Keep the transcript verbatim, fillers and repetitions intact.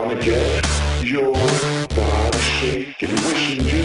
wanna get your body shake, if you're wishing